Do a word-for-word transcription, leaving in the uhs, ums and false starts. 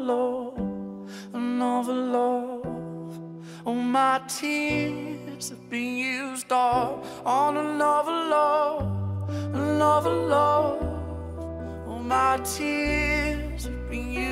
love, another love. Oh, my tears have been used up on another love, another love. Oh, my tears have been